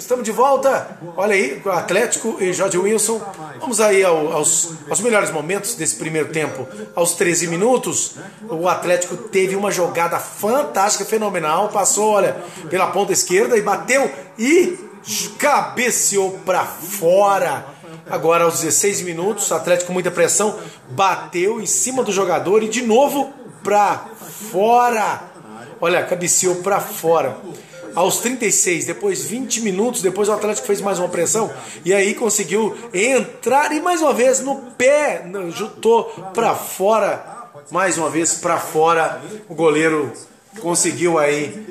estamos de volta. Olha aí, Atlético e Jorge Wilson. Vamos aí aos melhores momentos desse primeiro tempo. Aos 13 minutos, o Atlético teve uma jogada fantástica, fenomenal. Passou, olha, pela ponta esquerda e bateu e cabeceou para fora. Agora, aos 16 minutos, o Atlético com muita pressão, bateu em cima do jogador e de novo para fora. Olha, cabeceou para fora. Aos 36, depois 20 minutos, depois o Atlético fez mais uma pressão e aí conseguiu entrar e mais uma vez no pé, chutou para fora, mais uma vez para fora. O goleiro conseguiu aí,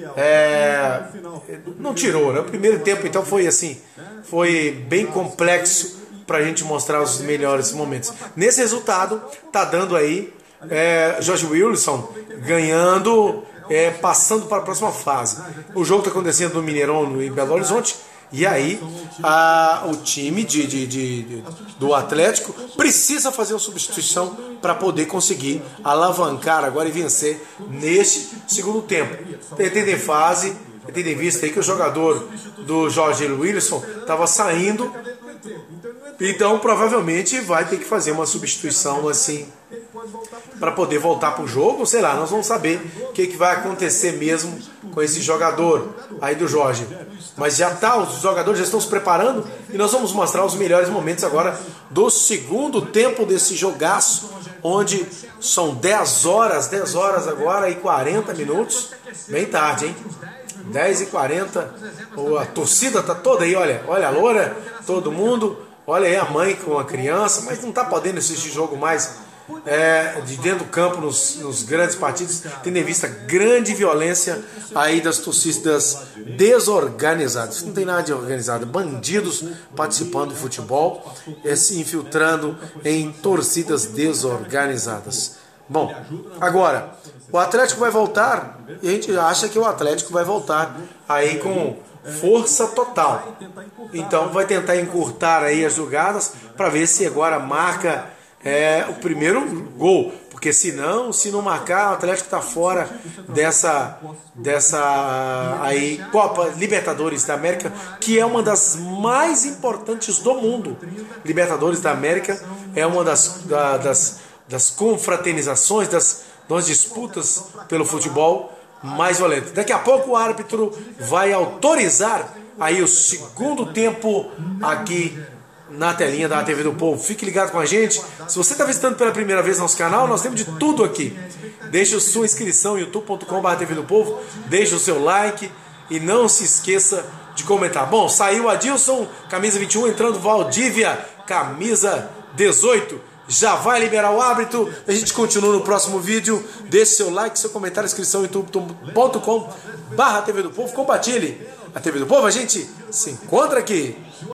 não tirou, né? O primeiro tempo então foi assim, foi bem complexo para a gente mostrar os melhores momentos. Nesse resultado, tá dando aí Jorge Wilson ganhando, passando para a próxima fase. O jogo está acontecendo no Mineirão, em Belo Horizonte, e aí o time do Atlético precisa fazer uma substituição para poder conseguir alavancar agora e vencer neste segundo tempo. Tendo em vista aí que o jogador do Jorge Wilson estava saindo, então provavelmente vai ter que fazer uma substituição assim para poder voltar para o jogo, sei lá, nós vamos saber o que vai acontecer mesmo com esse jogador aí do Jorge. Mas já tá, os jogadores já estão se preparando e nós vamos mostrar os melhores momentos agora do segundo tempo desse jogaço, onde são 10 horas agora e 40 minutos, bem tarde, hein? 10h40, a torcida tá toda aí, olha a loura, todo mundo, olha aí a mãe com a criança, mas não tá podendo assistir jogo mais de dentro do campo nos grandes partidos, tendo em vista grande violência aí das torcidas desorganizadas. Não tem nada de organizado, bandidos participando do futebol, se infiltrando em torcidas desorganizadas. Bom, agora o Atlético vai voltar e a gente acha que o Atlético vai voltar aí com força total. Então vai tentar encurtar aí as jogadas para ver se agora marca o primeiro gol, porque se não marcar, o Atlético está fora dessa aí Copa Libertadores da América, que é uma das mais importantes do mundo. Libertadores da América é uma das confraternizações, das disputas pelo futebol mais violentas. Daqui a pouco o árbitro vai autorizar aí o segundo tempo aqui na telinha da TV do Povo. Fique ligado com a gente. Se você está visitando pela primeira vez nosso canal, nós temos de tudo aqui. Deixe a sua inscrição em youtube.com/TV do Povo, deixe o seu like e não se esqueça de comentar. Bom, saiu Adilson, camisa 21, entrando Valdívia, camisa 18. Já vai liberar o árbitro. A gente continua no próximo vídeo. Deixe seu like, seu comentário, inscrição em youtube.com/TV do Povo. Compartilhe a TV do Povo. A gente se encontra aqui.